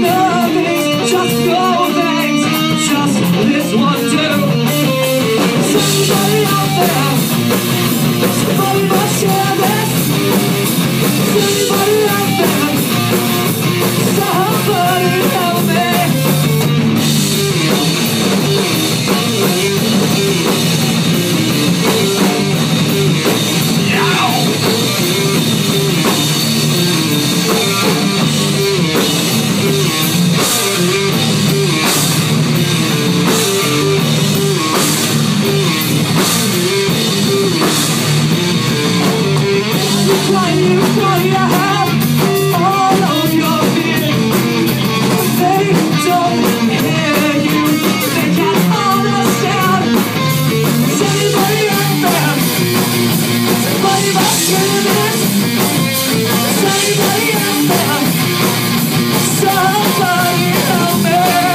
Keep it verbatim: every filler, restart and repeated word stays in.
nothing, just no things, just this one too. Somebody out there, somebody must share this. Somebody out there, somebody help me. Why you throw your hand all of your fears? They don't hear you, they can't understand. Is anybody out there? Somebody must hear this. Is anybody out there? Somebody help me.